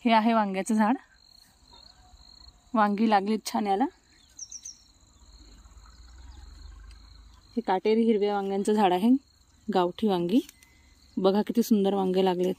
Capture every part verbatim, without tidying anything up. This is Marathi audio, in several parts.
हे आहे वांग्याचं झाड, वांगी लागलीत छान याला। हे काटेरी हिरव्या वांग्यांचं झाड आहे, गावठी वांगी। बघा किती सुंदर वांगे लागलेत।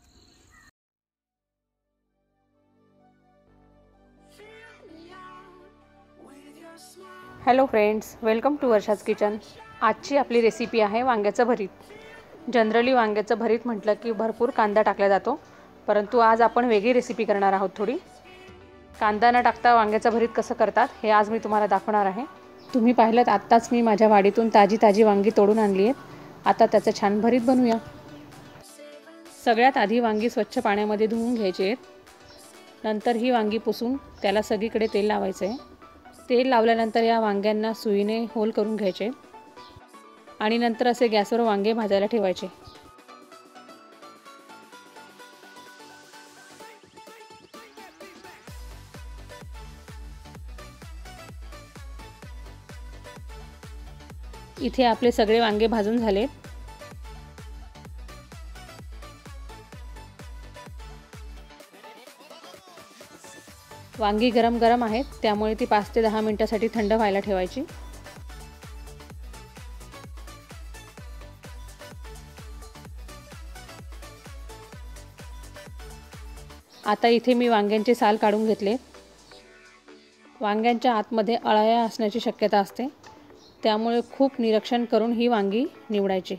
Hello friends, welcome to Varsha's kitchen. आजची आपली रेसिपी आहे वांग्याचं भरीत। जनरली वांग्याचं भरीत म्हटलं की भरपूर कांदा टाकला जातो, परंतु आज आपण वेगळी रेसिपी करणार आहोत। थोडी कांदा न टाकता वांग्याचं भरीत कसं करतात हे आज मी तुम्हाला दाखवणार आहे। तुम्ही पाहिलं आत्ताच मी माझ्या वाडीतून ताजी ताजी वांगी तोडून आणली आहेत। आता त्याचं छान भरीत बनवूया। सगळ्यात आधी वांगी स्वच्छ पाण्यामध्ये धुवून घ्यायची आहेत। नंतर ही वांगी पुसून त्याला सगळीकडे तेल लावायचं आहे। तेल लावल्यानंतर या वांग्यांना सुईने होल करून घ्यायचे आणि नंतर असे गॅसवर वांगे भाजायला ठेवायचे। इथे आपले सगळे वांगे भाजून झालेत। वांगी गरम गरम आहेत, त्यामुळे ती पाच ते दहा मिनिटांसाठी थंड व्हायला ठेवायची। आता इथे मी वांग्यांचे साल काढून घेतले। वांग्यांच्या आतमध्ये अळ्या असण्याची शक्यता असते, त्यामुळे खूप निरीक्षण करून ही वांगी निवडायची।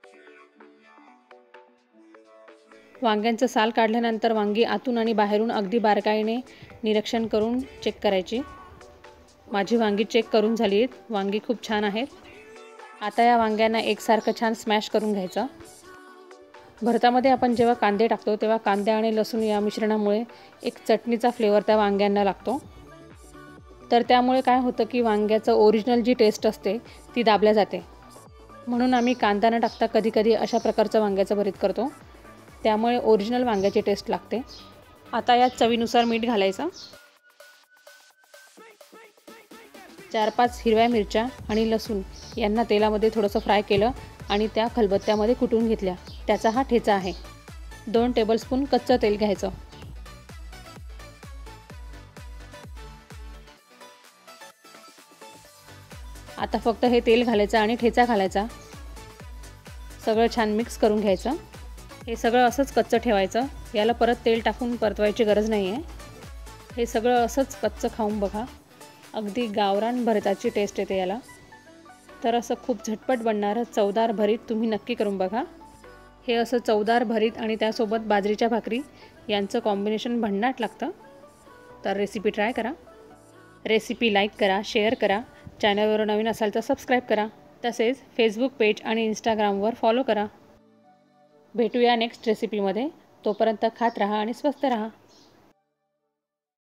वांग्यांचं साल काढल्यानंतर वांगी आतून आणि बाहेरून अगदी बारकाईने निरीक्षण करून चेक करायची। माझी वांगी चेक करून झाली आहेत, वांगी खूप छान आहेत। आता या वांग्यांना एकसारखं छान स्मॅश करून घ्यायचं। भरतामध्ये आपण जेव्हा कांदे टाकतो तेव्हा कांदे आणि लसूण या मिश्रणामुळे एक चटणीचा फ्लेवर त्या वांग्यांना लागतो। तर त्यामुळे काय होतं की वांग्याचं ओरिजिनल जी टेस्ट असते ती दाबल्या जाते। म्हणून आम्ही कांदा न टाकता कधी कधी अशा प्रकारचं वांग्याचं भरीत करतो, त्यामुळे ओरिजिनल वांग्याची टेस्ट लागते। आता यात चवीनुसार मीठ घालायचं। चार पाच हिरव्या मिरच्या आणि लसूण यांना तेलामध्ये थोडंसं फ्राय केलं आणि त्या खलबत्त्यामध्ये कुटून घेतल्या। त्याचा हा ठेचा आहे। दोन टेबलस्पून कच्चं तेल घ्यायचं। आता फक्त हे तेल घालायचं आणि ठेचा घालायचा। सगळं छान मिक्स करून घ्यायचं। हे सगळं असंच कच्चं ठेवायचं, याला परत तेल टाकून परतवायची गरज नाही आहे। हे सगळं असंच कच्चं खाऊन बघा, अगदी गावरान भरताची टेस्ट येते याला। तर असं खूप झटपट बनणारं चवदार भरीत तुम्ही नक्की करून बघा। हे असं चवदार भरीत आणि त्यासोबत बाजरीच्या भाकरी यांचं कॉम्बिनेशन भन्नाट लागतं। तर रेसिपी ट्राय करा। रेसिपी लाईक करा, शेअर करा, चॅनलवर नवीन असाल तर सबस्क्राईब करा। तसेच फेसबुक पेज आणि इंस्टाग्रामवर फॉलो करा। भेटूया नेक्स्ट रेसिपीमध्ये। तोपर्यंत खात राहा आणि स्वस्थ राहा।